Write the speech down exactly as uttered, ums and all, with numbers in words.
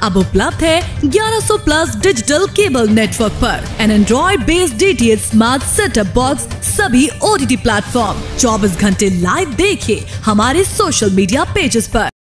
अब उपलब्ध है ग्यारह सौ प्लस डिजिटल केबल नेटवर्क पर। An android based D T H smart setup box सभी ओ टी टी प्लेटफॉर्म। चौबीस घंटे लाइव देखिए हमारे सोशल मीडिया पेजेस पर।